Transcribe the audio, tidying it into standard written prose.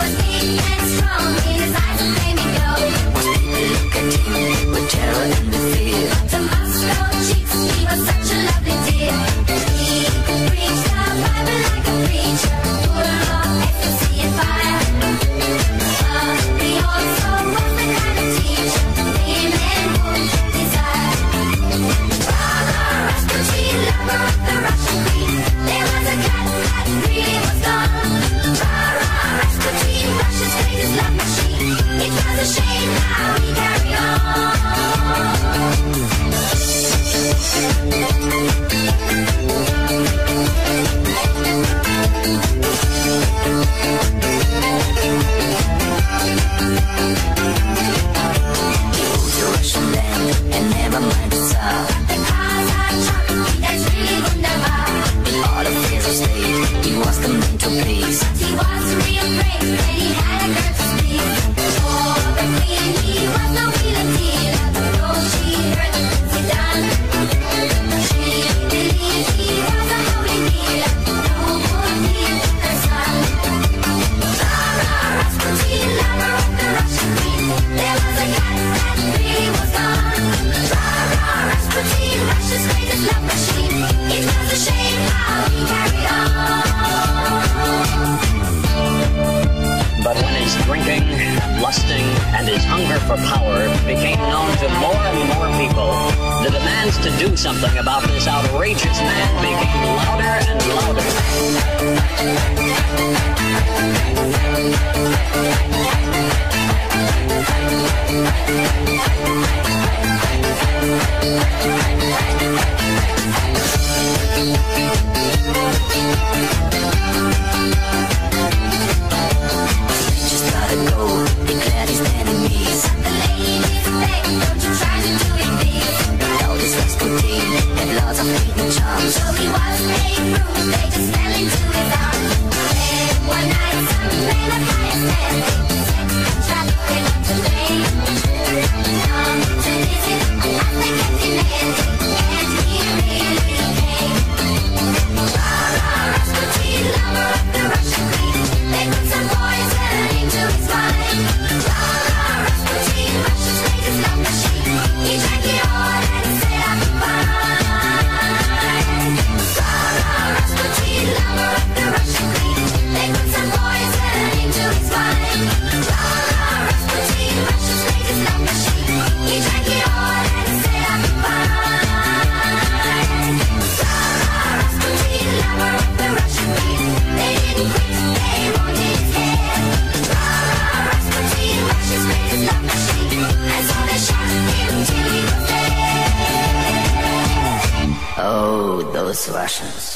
was big and strong, in his eyes a flaming glow. Most people look at him with terror and with fear. To Moscow cheeks, he was such a lovely dear. He preached the Bible like a preacher, full of ecstasy and fire. But he also was the kind of teacher any man would desire. Rasputin, lover of the Russian queen, there was a cat that really was gone. Rasputin, Russia's greatest love machine. It was a shame how he carried on. He owns the Russian land and never mind the Tsar. The cars are truck, that's really wunderbar. In all affairs of state, he was the man to please. He was real brave and he had a girl to please. For the queen he was no wheeler dealer, though she heard the things he done. She believed he was a holy dealer, who would be her son. Rasputin, lover of the Russian queen, there was a cat that really was gone. Rasputin, Russia's greatest love machine. It was a shame how he carried on. But when his drinking, lusting, and his hunger for power became known to more and more people, the demands to do something about this outrageous man became louder and louder. Just gotta go, declared his enemies. The ladies beg, don't you try to do it big. Now this Rasputin had lots of hidden charms. So he was made proof, they just fell into his arms. Then one night some men of higher standing set a trap they went to lay. Come to visit as they kept demanding, and he really came. Rasputin, lover of the Russian queen, they put some poison into his wine. Rasputin, Russia's greatest love machine, he drank it all and said I'm fine. Rasputin, lover of the Russian queen, they put some poison into his wine. Rasputin, Russia's greatest love machine, he drank it all and said I'm fine. Rasputin, lover of the Russian queen, they didn't quit, they wanted his head. Rasputin, Russia's greatest love machine, and so they shot him till he was dead. Oh, those Russians.